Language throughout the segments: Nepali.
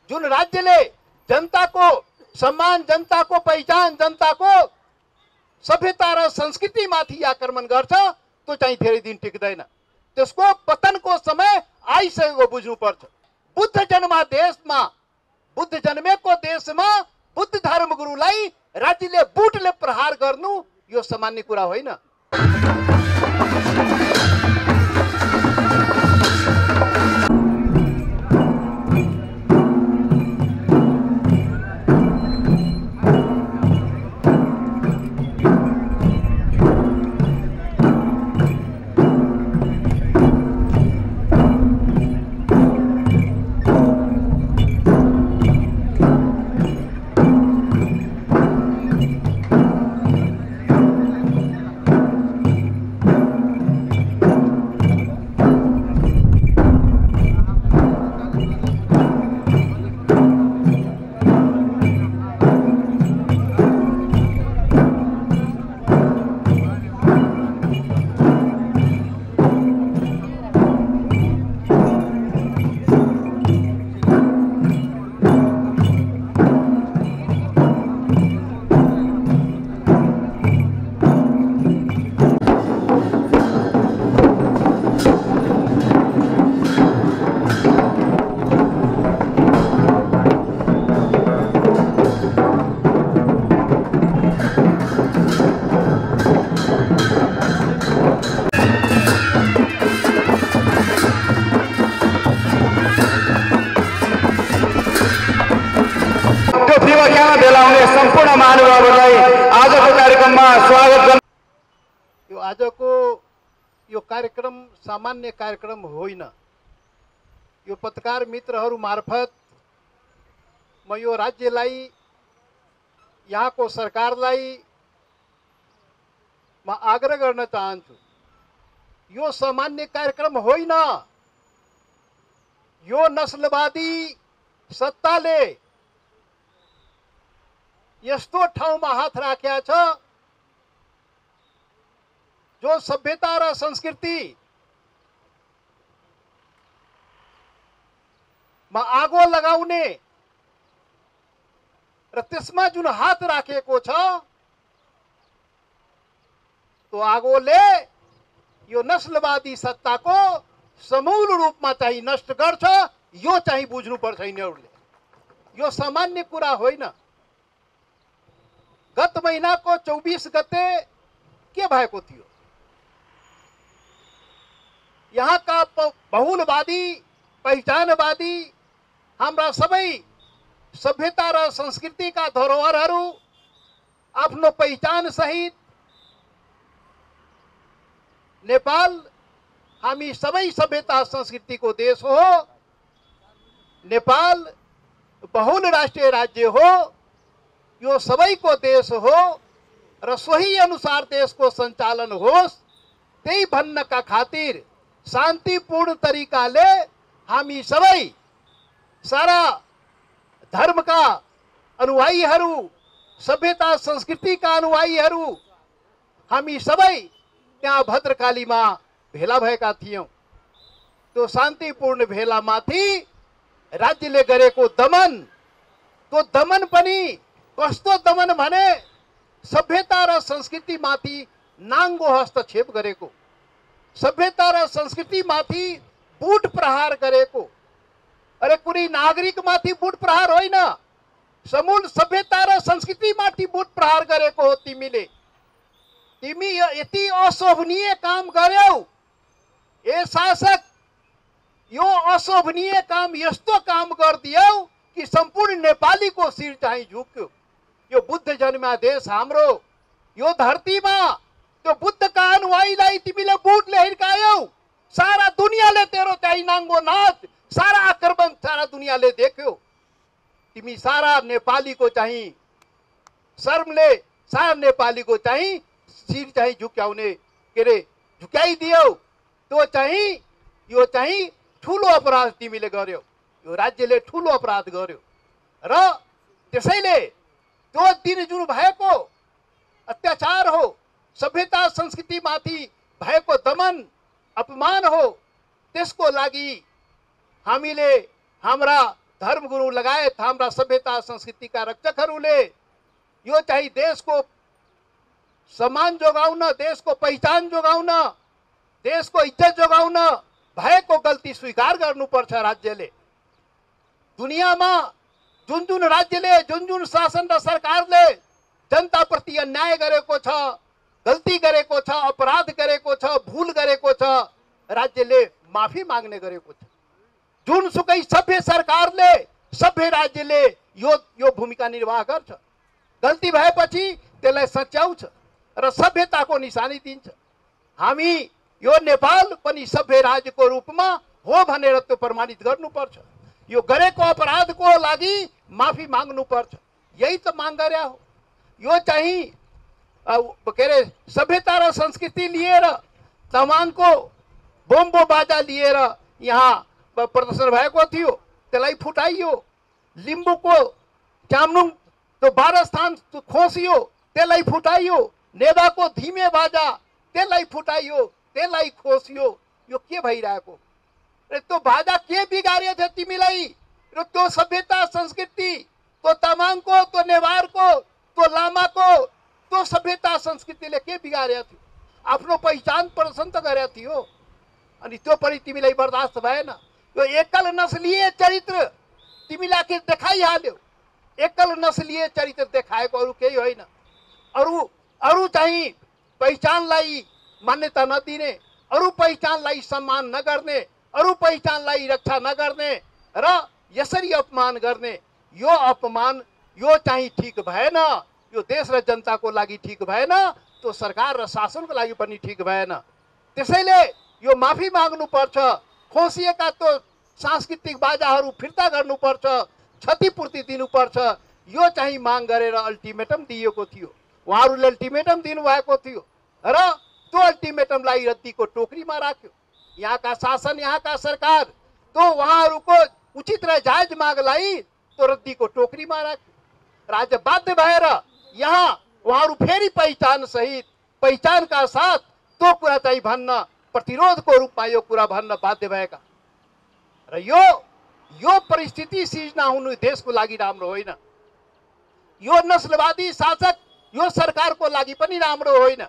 जुन राज्यले जनताको सम्मान, जनताको पहिचान, जनताको सभ्यता र संस्कृतिमाथि आक्रमण गर्छ त्यो चाहिँ धेरै दिन टिक्दैन। त्यसको पतनको समय आइसकेको बुझ्नुपर्छ। बुद्ध जन्मेको देशमा बुद्ध धर्मगुरुलाई राज्यले बुटले प्रहार गर्नु यो सामान्य कुरा होइन। सम्पूर्ण महानुभावहरूलाई आजको कार्यक्रममा स्वागत गर्नु। आजको यो कार्यक्रम सामान्य कार्यक्रम होइन। यो पत्रकार मित्रहरू मार्फत म यो राज्यलाई, यहाँको सरकारलाई म आग्रह गर्न चाहन्छु, यो सामान्य कार्यक्रम होइन। यो नस्लवादी सत्ताले यस्तो ठाउँमा हात राखेको छ जो सभ्यता र संस्कृति मा आगो लगाउने र त्यसमा जुन हात राखेको छ त्यो आगोले यो नस्लवादी सत्ताको समूल रूपमा चाहिँ नष्ट गर्छ। यो चाहिँ बुझ्नुपर्छ यिनीहरूले। यो सामान्य कुरा होइन। गत महिनाको 24 गते के भएको थियो? यहाँका बहुलवादी, पहिचानवादी, हाम्रा सबै सभ्यता र संस्कृतिका धरोहरहरू आफ्नो पहिचान सहित नेपाल हामी सबै सभ्यता संस्कृतिको देश हो। नेपाल बहुल राष्ट्रिय राज्य हो। यो सबैको देश हो र सोही अनुसार देशको सञ्चालन होस् त्यही भन्नका खातिर शान्तिपूर्ण तरिकाले हामी सबै सारा धर्मका अनुयायीहरू, सभ्यता संस्कृतिका अनुयायीहरू हामी सबै त्यहाँ भद्रकालीमा भेला भएका थियौं। त्यो शान्तिपूर्ण भेलामाथि राज्यले गरेको दमन, त्यो दमन पनि कस्तो दमन भने सभ्यता र संस्कृतिमाथि नाङ्गो हस्तक्षेप गरेको, सभ्यता र संस्कृतिमाथि बुट प्रहार गरेको। अरे कुनै नागरिकमाथि बुट प्रहार होइन, समूल सभ्यता र संस्कृतिमाथि बुट प्रहार गरेको हो तिमीले। तिमी यति अशोभनीय काम गर्यौ। ए शासक, यो अशोभनीय काम यस्तो काम गरिदियौ कि सम्पूर्ण नेपालीको शिर चाहिँ झुक्यो। यो बुद्ध जन्मा देश हाम्रो, यो धरतीमा त्यो बुद्धका अनुयायीलाई तिमीले बुटले हिर्कायौ। सारा दुनियाँले तेरो चाहिँ नाङ्गो नाच, सारा आक्रमण सारा दुनियाँले देख्यो। तिमी सारा नेपालीको चाहिँ शर्मले सारा नेपालीको चाहिँ शिर चाहिँ झुक्याउने के अरे झुक्याइदियौ। त्यो चाहिँ यो चाहिँ ठुलो अपराध तिमीले गर्यौ। यो राज्यले ठुलो अपराध गर्यो र त्यसैले त्यो दिन जुन भएको अत्याचार हो, सभ्यता संस्कृतिमाथि भएको दमन अपमान हो, त्यसको लागि हामीले हाम्रा धर्मगुरु लगायत हाम्रा सभ्यता संस्कृतिका रक्षकहरूले यो चाहिँ देशको सम्मान जोगाउन, देशको पहिचान जोगाउन, देशको इज्जत जोगाउन भएको गल्ती स्वीकार गर्नुपर्छ। राज्यले दुनियाँमा जुन जुन राज्यले, जुन जुन शासन र सरकारले जनताप्रति अन्याय गरेको छ, गल्ती गरेको छ, अपराध गरेको छ, भूल गरेको छ, राज्यले माफी माग्ने गरेको छ। जुनसुकै सभ्य सरकारले, सभ्य राज्यले यो भूमिका निर्वाह गर्छ। गल्ती भएपछि त्यसलाई सच्याउँछ र सभ्यताको निशानी दिन्छ। हामी यो नेपाल पनि सभ्य राज्यको रूपमा हो भनेर त्यो प्रमाणित गर्नुपर्छ। यो गरेको अपराधको लागि माफी माग्नुपर्छ। यही त माग गरे हो। यो चाहिँ के अरे सभ्यता र संस्कृति लिएर तमानको बम बाजा लिएर यहाँ प्रदर्शन भएको थियो, त्यसलाई फुटाइयो। लिम्बूको चामनुङ त्यो 12 स्थान खोसियो, त्यसलाई फुटाइयो। नेवाको धिमे बाजा त्यसलाई फुटाइयो, त्यसलाई खोसियो। यो के भइरहेको? त्यो बाजा के बिगार्यो थियो तिमीलाई? र त्यो सभ्यता संस्कृति, त्यो तामाङको, त्यो नेवारको, त्यो लामाको त्यो सभ्यता संस्कृतिले के बिगार्यो थियो? आफ्नो पहिचान प्रदर्शन त गरेको थियो। अनि त्यो पनि तिमीलाई बर्दाश्त भएन। यो एकल नस्लीय चरित्र तिमीलाई के देखाइहाल्यो। एकल नस्लीय चरित्र देखाएको, अरू केही होइन। अरू चाहिँ पहिचानलाई मान्यता नदिने, अरू पहिचानलाई सम्मान नगर्ने, अरू पहिचानलाई रक्षा नगर्ने र यसरी अपमान गर्ने, यो अपमान यो चाहिँ ठिक भएन। यो देश र जनताको लागि ठिक भएन, त्यो सरकार र शासनको लागि पनि ठिक भएन। त्यसैले यो माफी माग्नुपर्छ। खोसिएका त्यो सांस्कृतिक बाजाहरू फिर्ता गर्नुपर्छ, क्षतिपूर्ति दिनुपर्छ। यो चाहिँ माग गरेर अल्टिमेटम दिएको थियो। उहाँहरूले अल्टिमेटम दिनुभएको थियो र त्यो अल्टिमेटमलाई रद्दीको टोकरीमा राख्यो। यहाँका शासन, यहाँका सरकार त्यो उहाँहरूको उचित र जायज मागलाई त्यो रद्दीको टोकरीमा राख्यो। राज्य बाध्य भएर यहाँ उहाँहरू फेरि पहिचान सहित, पहिचानका साथ त्यो कुरा चाहिँ भन्न, प्रतिरोधको रूपमा यो कुरा भन्न बाध्य भएका। र यो परिस्थिति सिर्जना हुनु देशको लागि राम्रो होइन। यो नस्लवादी शासक, यो सरकारको लागि पनि राम्रो होइन।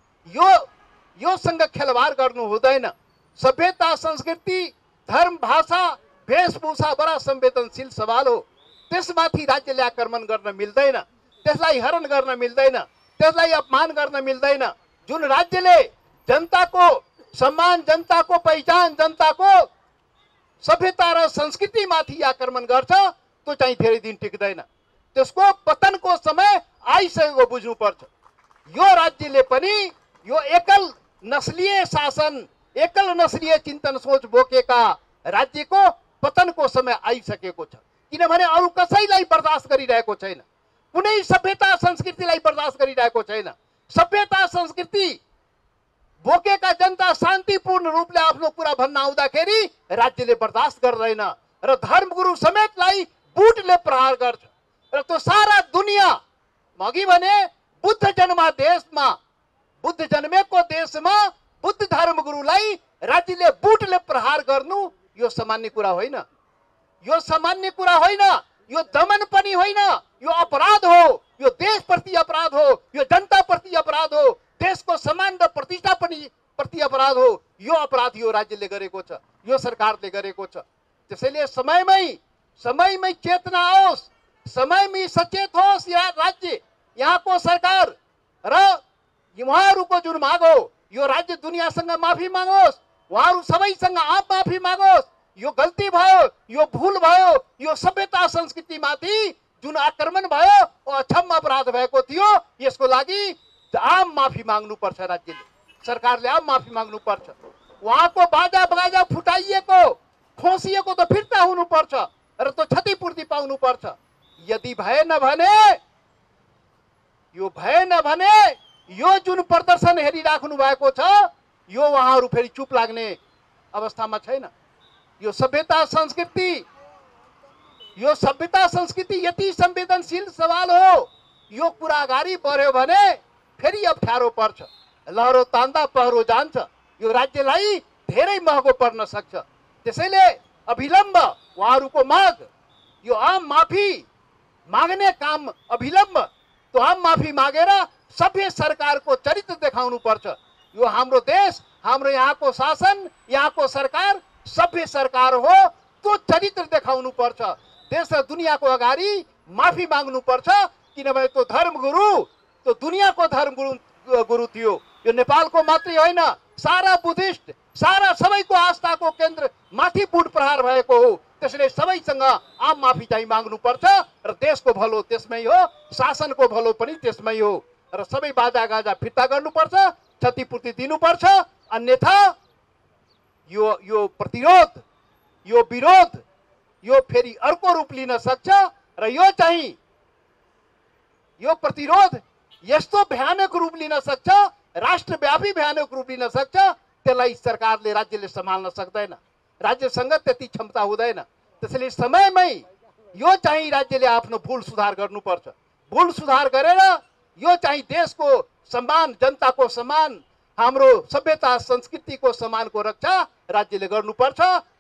योसँग खेलवाड गर्नु हुँदैन। सभ्यता, संस्कृति, धर्म, भाषा, वेशभूषा बडा संवेदनशील सवाल हो। त्यसमाथि राज्यले आक्रमण गर्न मिल्दैन, त्यसलाई हरण गर्न मिल्दैन, त्यसलाई अपमान गर्न मिल्दैन। जुन राज्यले जनताको सम्मान, जनताको पहिचान, जनताको सभ्यता र संस्कृतिमाथि आक्रमण गर्छ, त्यो चाहिँ धेरै दिन टिक्दैन। त्यसको पतनको समय आइसकेको बुझ्नुपर्छ। यो राज्यले पनि यो एकल नस्लीय शासन, एकल नस्लीय चिन्तन सोच बोकेका राज्यको पतनको समय आइसकेको छ। किनभने अरू कसैलाई बर्दाश्त गरिरहेको छैन, कुनै सभ्यता संस्कृतिलाई बर्दाश्त गरिरहेको छैन। सभ्यता संस्कृति बोकेका जनता शान्तिपूर्ण रूपले आफ्नो कुरा भन्न आउँदाखेरि राज्यले बर्दाश्त गर्दैन र धर्मगुरु समेतलाई बुटले प्रहार गर्छ। र त्यो सारा दुनियाँ, अघि भने बुद्ध जन्मा देशमा, बुद्ध जन्मेको देशमा बुद्ध धर्मगुरुलाई राज्यले बुटले प्रहार गर्नु यो सामान्य कुरा होइन। यो सामान्य कुरा होइन, यो दमन पनि होइन, यो अपराध हो। यो देशप्रति अपराध हो, यो जनताप्रति अपराध हो, देशको सम्मान र प्रतिष्ठा पनि प्रति अपराध हो। यो अपराध यो राज्यले गरेको छ, यो सरकारले गरेको छ। त्यसैले समयमै चेतना आओस्, समयमै सचेत होस् राज्य, यहाँको सरकार र उहाँहरूको जुन माग हो, यो राज्य दुनियाँसँग माफी मागोस्, उहाँहरू सबैसँग आप माफी मागोस्। यो गल्ती भयो, यो भूल भयो, यो सभ्यता संस्कृतिमाथि जुन आक्रमण भयो, अक्षम्य अपराध भएको थियो। यसको लागि आम माफी माग्नुपर्छ राज्यले, सरकारले आम माफी माग्नुपर्छ। उहाँको बाजा बगाजा फुटाइएको, खोसिएको त फिर्ता हुनुपर्छ र त्यो क्षतिपूर्ति पाउनुपर्छ। यदि भएन भने यो जुन प्रदर्शन हेरिराख्नु भएको छ, यो उहाँहरू फेरि चुप लाग्ने अवस्थामा छैन। यो सभ्यता संस्कृति यति संवेदनशील सवाल हो। यो कुरा अगाडि बढ्यो भने फेरि अप्ठ्यारो पर्छ, लहरो तान्दा पहरो जान्छ। यो राज्यलाई धेरै महँगो पर्न सक्छ। त्यसैले अविलम्ब उहाँहरूको माग यो आम माफी माग्ने काम अभिलम्ब, तो आम माफी मागेर सभ्य सरकारको चरित्र देखाउनु पर्छ। यो हाम्रो देश, हाम्रो यहाँको शासन, यहाँको सरकार सभ्य सरकार हो, त्यो चरित्र देखाउनु पर्छ। देश र दुनियाँको अगाडि माफी माग्नु पर्छ, किनभने त्यो धर्मगुरु, त्यो दुनियाँको धर्मगुरु थियो। यो नेपालको मात्रै होइन, सारा बुद्धिस्ट, सारा सबैको आस्थाको केन्द्र माथि बुट प्रहार भएको हो। त्यसैले सबैसँग आम माफी चाहिँ माग्नुपर्छ र देशको भलो त्यसमै हो, शासनको भलो पनि त्यसमै हो। र सबै बाजा गाजा फिर्ता गर्नुपर्छ, क्षतिपूर्ति दिनुपर्छ। अन्यथा यो प्रतिरोध, यो विरोध, यो फेरि अर्को रूप लिन सक्छ। र यो प्रतिरोध यस्तो भयानक रूप लिन सक्छ, राष्ट्रव्यापी भयानक रूप लिन सक्छ, त्यसलाई सरकारले, राज्यले सम्हाल्न सक्दैन। राज्यसँग त्यति क्षमता हुँदैन। त्यसैले समयमै यो चाहिँ राज्यले आफ्नो भुल सुधार गर्नुपर्छ। भुल सुधार गरेर यो चाहिँ देशको सम्मान, जनताको सम्मान, हाम्रो सभ्यता संस्कृतिको सम्मानको रक्षा राज्यले गर्नुपर्छ।